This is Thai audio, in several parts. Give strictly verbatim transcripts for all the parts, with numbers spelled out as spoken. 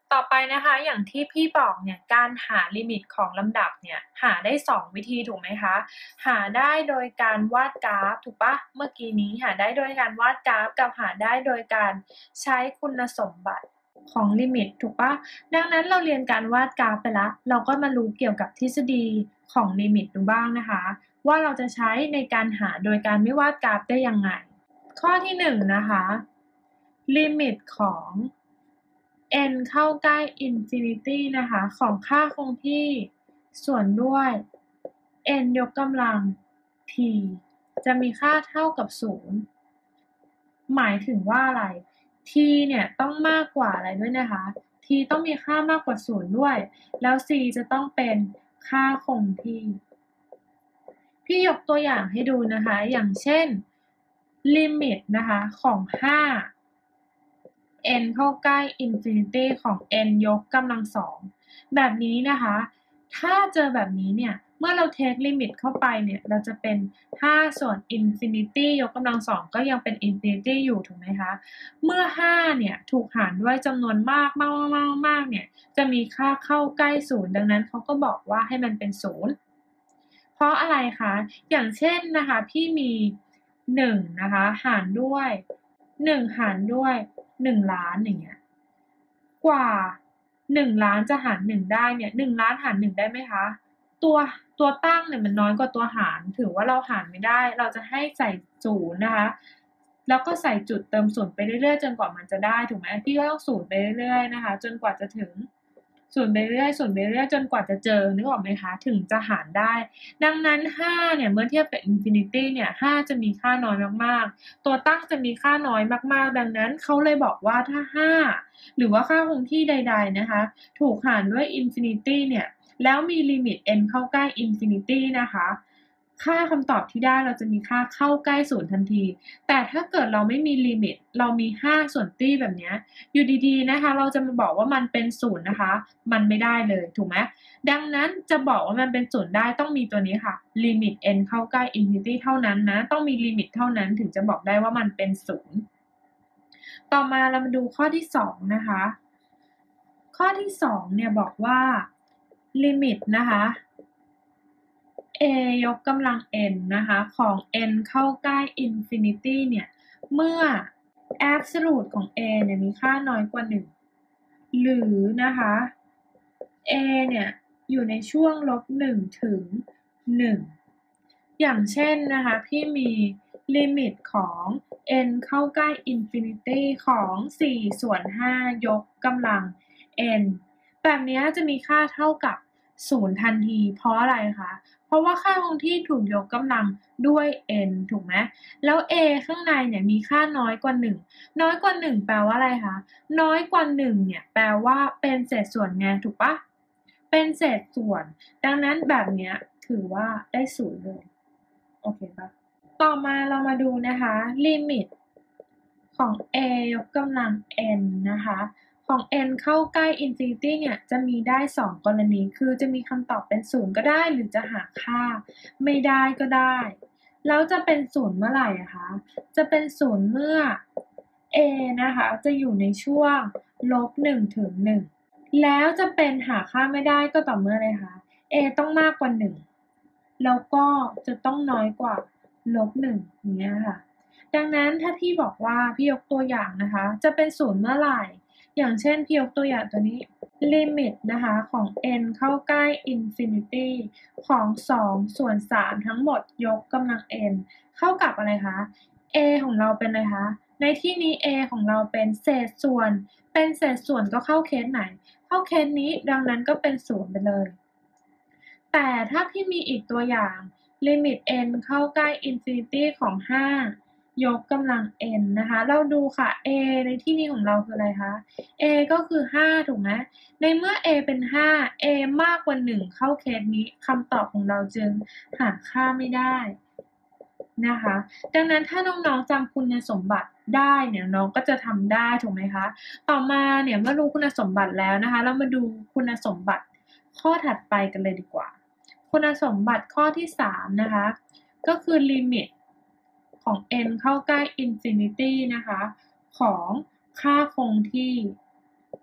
ต่อไปนะคะอย่างที่พี่บอกเนี่ยการหาลิมิตของลำดับเนี่ยหาได้สองวิธีถูกไหมคะหาได้โดยการวาดกราฟถูกปะเมื่อกี้นี้หาได้โดยการวาดกราฟกับหาได้โดยการใช้คุณสมบัติของลิมิตถูกปะดังนั้นเราเรียนการวาดกราฟไปแล้วเราก็มารู้เกี่ยวกับทฤษฎีของลิมิตดูบ้างนะคะว่าเราจะใช้ในการหาโดยการไม่วาดกราฟได้ยังไงข้อที่หนึ่งนะคะลิมิตของ n เข้าใกล้ infinity นะคะของค่าคงที่ส่วนด้วย n ยกกำลัง t จะมีค่าเท่ากับศูนย์หมายถึงว่าอะไร t เนี่ยต้องมากกว่าอะไรด้วยนะคะ t ต้องมีค่ามากกว่าศูนย์ด้วยแล้ว c จะต้องเป็นค่าคงที่พี่ยกตัวอย่างให้ดูนะคะอย่างเช่นลิมิตนะคะของห้าn เข้าใกล้ infinity ของ n ยกกำลังสองแบบนี้นะคะถ้าเจอแบบนี้เนี่ยเมื่อเราเทคลิมิตเข้าไปเนี่ยเราจะเป็นห้าส่วน infinity ยกกำลังสองก็ยังเป็น infinity อยู่ถูกไหมคะเมื่อห้าเนี่ยถูกหารด้วยจำนวนมากมากมากมากเนี่ยจะมีค่าเข้าใกล้ศูนย์ดังนั้นเขาก็บอกว่าให้มันเป็นศูนย์เพราะอะไรคะอย่างเช่นนะคะพี่มีหนึ่งนะคะหารด้วยหนึ่งหารด้วยหนึ่งล้านอย่างเงี้ยกว่าหนึ่งล้านจะหารหนึ่งได้เนี่ยหนึ่งล้านหารหนึ่งได้ไหมคะตัวตัวตั้งเนี่ยมันน้อยกว่าตัวหารถือว่าเราหารไม่ได้เราจะให้ใส่ศูนย์นะคะแล้วก็ใส่จุดเติมศูนย์ไปเรื่อยๆจนกว่ามันจะได้ถูกไหมพี่ก็ต้องศูนย์ไปเรื่อยๆนะคะจนกว่าจะถึงศูนย์ไปเรื่อยๆศูนย์ไปเรื่อยๆจนกว่าจะเจอนึกออกไหมคะถึงจะหารได้ดังนั้นห้าเนี่ยเมื่อเทียบกับ infinity เนี่ยห้าจะมีค่าน้อยมากๆตัวตั้งจะมีค่าน้อยมากๆดังนั้นเขาเลยบอกว่าถ้าห้าหรือว่าค่าคงที่ใดๆนะคะถูกหารด้วย infinity เนี่ยแล้วมีลิมิต n เข้าใกล้ infinity นะคะค่าคำตอบที่ได้เราจะมีค่าเข้าใกล้ศูนย์ทันทีแต่ถ้าเกิดเราไม่มีลิมิตเรามีห้าส่วนตี้แบบเนี้ยอยู่ดีๆนะคะเราจะมาบอกว่ามันเป็นศูนย์นะคะมันไม่ได้เลยถูกไหมดังนั้นจะบอกว่ามันเป็นศูนย์ได้ต้องมีตัวนี้ค่ะลิมิต n เข้าใกล้ infinity เท่านั้นนะต้องมีลิมิตเท่านั้นถึงจะบอกได้ว่ามันเป็นศูนย์ต่อมาเรามาดูข้อที่สองนะคะข้อที่สองเนี่ยบอกว่าลิมิตนะคะ a ยกกำลัง n นะคะของ n เข้าใกล้ infinity เนี่ยเมื่อ absolute ของ a เนี่ยมีค่าน้อยกว่าหนึ่งหรือนะคะ a เนี่ยอยู่ในช่วงลบหนึ่งถึงหนึ่งอย่างเช่นนะคะพี่มีลิมิตของ n เข้าใกล้ infinity ของสี่ส่วนห้ายกกำลัง n แบบนี้จะมีค่าเท่ากับศูนย์ทันทีเพราะอะไรคะเพราะว่าค่าคงที่ถูกยกกำลังด้วย n ถูกไหมแล้ว a ข้างในเนี่ยมีค่าน้อยกว่าหนึ่งน้อยกว่าหนึ่งแปลว่าอะไรคะน้อยกว่าหนึ่งเนี่ยแปลว่าเป็นเศษส่วนไงถูกปะเป็นเศษส่วนดังนั้นแบบเนี้ยถือว่าได้ศูนย์เลยโอเคปะต่อมาเรามาดูนะคะลิมิตของ a ยกกำลัง n นะคะของ n เข้าใกล้ infinity เนี่ยจะมีได้สองกรณีคือจะมีคำตอบเป็นศูนย์ก็ได้หรือจะหาค่าไม่ได้ก็ได้แล้วจะเป็นศูนย์เมื่อไหร่อะคะจะเป็นศูนย์เมื่อ a นะคะจะอยู่ในช่วงลบหนึ่งถึงหนึ่งแล้วจะเป็นหาค่าไม่ได้ก็ต่อเมื่ออะไรคะ a ต้องมากกว่าหนึ่งแล้วก็จะต้องน้อยกว่าลบหนึ่งอย่างเงี้ยค่ะดังนั้นถ้าพี่บอกว่าพี่ยกตัวอย่างนะคะจะเป็นศูนย์เมื่อไหร่อย่างเช่นพี่ยกตัวอย่างตัวนี้ลิมิตนะคะของ n เข้าใกล้ infinity ของสองส่วนสามทั้งหมดยกกำลัง n เท่ากับอะไรคะ a ของเราเป็นอะไรคะในที่นี้ a ของเราเป็นเศษส่วนเป็นเศษส่วนก็เข้าเคสไหนเข้าเคสนี้ดังนั้นก็เป็นศูนย์ไปเลยแต่ถ้าพี่มีอีกตัวอย่างลิมิต n เข้าใกล้ infinity ของห้ายกกำลัง n นะคะเราดูค่ะ a ในที่นี้ของเราคืออะไรคะ a ก็คือห้าถูกไหมในเมื่อ a เป็นห้า a มากกว่าหนึ่งเข้าเคสนี้คำตอบของเราจึงหาค่าไม่ได้นะคะดังนั้นถ้าน้องๆจำคุณสมบัติได้เนี่ยน้องก็จะทำได้ถูกไหมคะต่อมาเนี่ยเมื่อรู้คุณสมบัติแล้วนะคะเรามาดูคุณสมบัติข้อถัดไปกันเลยดีกว่าคุณสมบัติข้อที่สามนะคะก็คือลิมิตของ n เข้าใกล้ infinity นะคะของค่าคงที่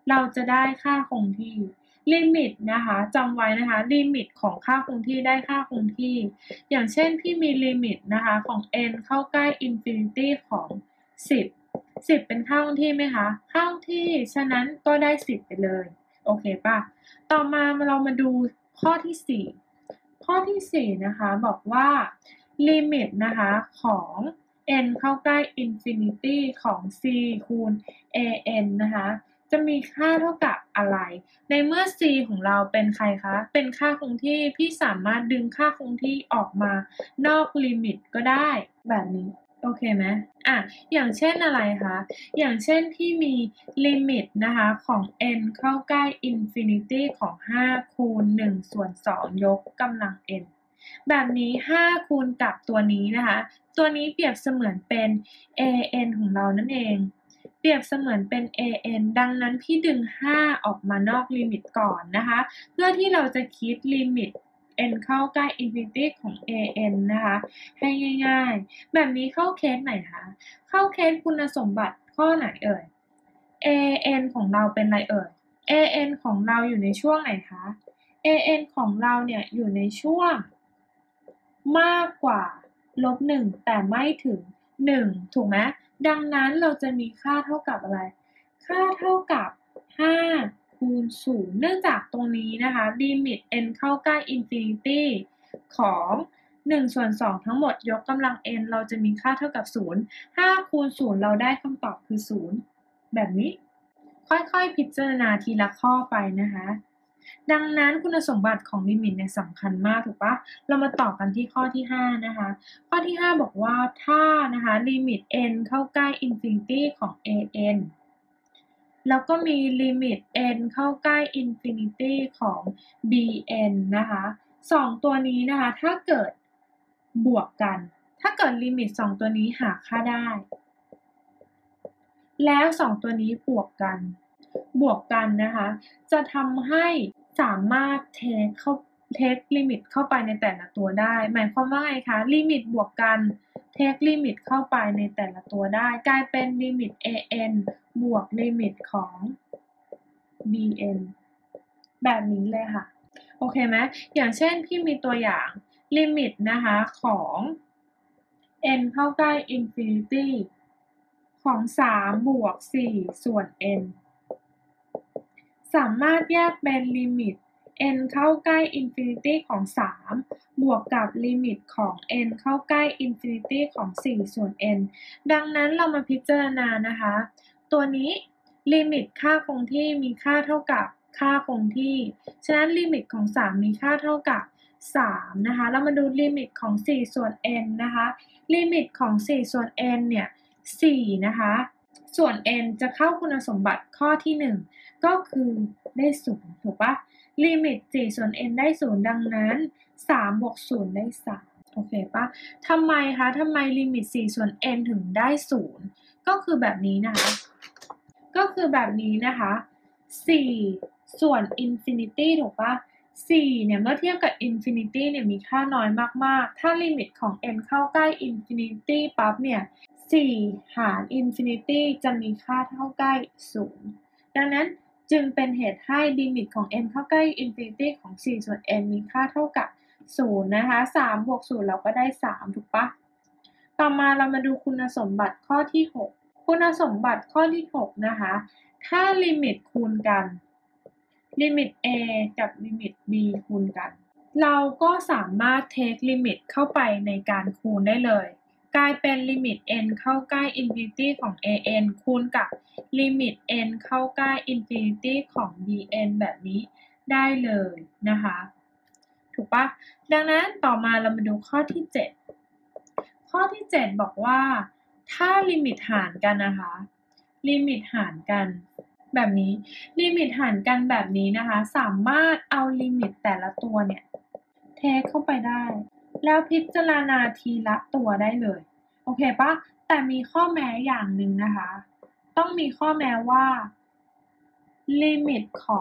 เราจะได้ค่าคงที่ลิมิตนะคะจำไว้นะคะลิมิตของค่าคงที่ได้ค่าคงที่อย่างเช่นพี่มีลิมิตนะคะของ n เข้าใกล้ infinity ของสิบ สิบเป็นค่าคงที่ไหมคะค่าคงที่ฉะนั้นก็ได้สิบไปเลยโอเคป่ะต่อมาเรามาดูข้อที่สี่ข้อที่สี่นะคะบอกว่าลิมิตนะคะของ n เข้าใกล้ infinity ของ c คูณ an นะคะจะมีค่าเท่ากับอะไรในเมื่อ c ของเราเป็นใครคะเป็นค่าคงที่พี่สามารถดึงค่าคงที่ออกมานอกลิมิตก็ได้แบบนี้โอเคไหมอ่ะอย่างเช่นอะไรคะอย่างเช่นพี่มีลิมิตนะคะของ n เข้าใกล้ infinity ของห้าคูณหนึ่งส่วนสองยกกำลัง n แบบนี้ห้าคูณกับตัวนี้นะคะตัวนี้เปรียบเสมือนเป็น an ของเรานั่นเองเปรียบเสมือนเป็น an ดังนั้นพี่ดึงห้าออกมานอกลิมิตก่อนนะคะเพื่อที่เราจะคิดลิมิต n เข้าใกล้ infinity ของ an นะคะให้ง่ายๆแบบนี้เข้าเคสไหนคะเข้าเคสคุณสมบัติข้อไหนเอ่ย an ของเราเป็นอะไรเอ่ย an ของเราอยู่ในช่วงไหนคะ an ของเราเนี่ยอยู่ในช่วงมากกว่าลบหนึ่งแต่ไม่ถึงหนึ่งถูกไหมดังนั้นเราจะมีค่าเท่ากับอะไรค่าเท่ากับห้าคูณศูนย์เนื่องจากตรงนี้นะคะลิมิต n เข้าใกล้ infinity ของหนึ่งส่วนสองทั้งหมดยกกำลัง n เราจะมีค่าเท่ากับศูนย์ ห้าคูณศูนย์เราได้คำตอบคือศูนย์แบบนี้ค่อยๆพิจารณาทีละข้อไปนะคะดังนั้นคุณสมบัติของลิมิตเนี่ยสำคัญมากถูกปะเรามาต่อกันที่ข้อที่ห้านะคะข้อที่ห้าบอกว่าถ้านะคะลิมิต n เข้าใกล้ infinity ของ an แล้วก็มีลิมิต n เข้าใกล้ infinity ของ bn นะคะสองตัวนี้นะคะถ้าเกิดบวกกันถ้าเกิดลิมิตสองตัวนี้หาค่าได้แล้วสองตัวนี้บวกกันบวกกันนะคะจะทำให้สามารถเทคเข้าเทคลิมิตเข้าไปในแต่ละตัวได้หมายความว่าไงคะลิมิตบวกกันเทคลิมิตเข้าไปในแต่ละตัวได้กลายเป็นลิมิต an บวกลิมิตของ bn แบบนี้เลยค่ะโอเคไหมอย่างเช่นพี่มีตัวอย่างลิมิตนะคะของ n เข้าใกล้ infinity ของสามบวกสี่ส่วน n สามารถแยกเป็นลิมิต n เข้าใกล้ infinity ของสามบวกกับลิมิตของ n เข้าใกล้ infinity ของสี่ส่วน n ดังนั้นเรามาพิจารณานะคะตัวนี้ลิมิตค่าคงที่มีค่าเท่ากับค่าคงที่ฉะนั้นลิมิตของสามมีค่าเท่ากับสามนะคะเรามาดูลิมิตของสี่ส่วน n นะคะลิมิตของสี่ส่วน n เนี่ยสี่นะคะส่วน n จะเข้าคุณสมบัติข้อที่หนึ่งก็คือได้ศูนย์ถูกปะลิมิตสี่ส่วน n ได้ศูนย์ดังนั้นสามบวกศูนย์ได้สามโอเคปะทำไมคะทำไมลิมิตสี่ส่วน n ถึงได้ศูนย์ก็คือแบบนี้นะคะก็คือแบบนี้นะคะสี่ส่วน infinity ถูกปะสี่เนี่ยเมื่อเทียบกับ infinity เนี่ยมีค่าน้อยมากๆถ้าลิมิตของ n เข้าใกล้ infinity ปั๊บเนี่ยสี่หาร infinity จะมีค่าเท่าใกล้ศูนย์ดังนั้นจึงเป็นเหตุให้ลิมิตของ n เข้าใกล้ infinity ของสี่ส่วน n มีค่าเท่ากับศูนย์นะคะสามบวกศูนย์เราก็ได้สามถูกปะต่อมาเรามาดูคุณสมบัติข้อที่หกคุณสมบัติข้อที่หกนะคะถ้าลิมิตคูณกันลิมิต a กับลิมิต b คูณกันเราก็สามารถเทคลิมิตเข้าไปในการคูณได้เลยกลายเป็นลิมิต n เข้าใกล้ infinity ของ an คูณกับลิมิต n เข้าใกล้ infinity ของ bn แบบนี้ได้เลยนะคะถูกปะดังนั้นต่อมาเรามาดูข้อที่เจ็ดข้อที่เจ็ดบอกว่าถ้าลิมิตหารกันนะคะลิมิตหารกันแบบนี้ลิมิตหารกันแบบนี้นะคะสามารถเอาลิมิตแต่ละตัวเนี่ยเทคเข้าไปได้แล้วพิจารณาทีละตัวได้เลยโอเคปะแต่มีข้อแม้อย่างหนึ่งนะคะต้องมีข้อแม้ว่าลิมิตของ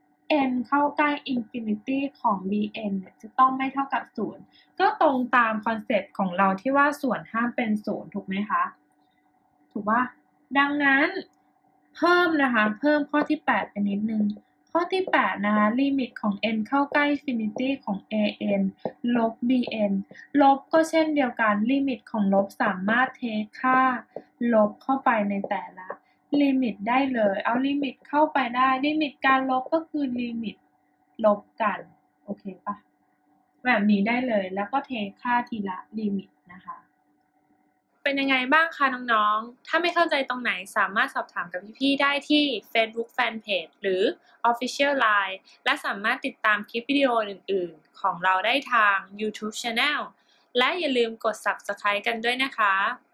n เข้าใกล้ infinity ของ bn เนี่ยจะต้องไม่เท่ากับศูนย์ก็ตรงตามคอนเซ็ปต์ของเราที่ว่าส่วนห้ามเป็นศูนย์ถูกไหมคะถูกปะดังนั้นเพิ่มนะคะเพิ่มข้อที่แปดไปนิดนึงข้อที่แปดนะคะลิมิตของ n เข้าใกล้ infinity ของ an ลบ bn ลบก็เช่นเดียวกันลิมิตของลบสามารถเทคค่าลบเข้าไปในแต่ละลิมิตได้เลยเอาลิมิตเข้าไปได้ลิมิตการลบก็คือลิมิตลบกันโอเคปะแบบนี้ได้เลยแล้วก็เทค่าทีละลิมิตนะคะเป็นยังไงบ้างคะน้องๆถ้าไม่เข้าใจตรงไหนสามารถสอบถามกับพี่ๆได้ที่ Facebook Fanpage หรือ Official ไลน์ และสามารถติดตามคลิปวิดีโออื่นๆของเราได้ทาง YouTube Channel และอย่าลืมกด Subscribe กันด้วยนะคะ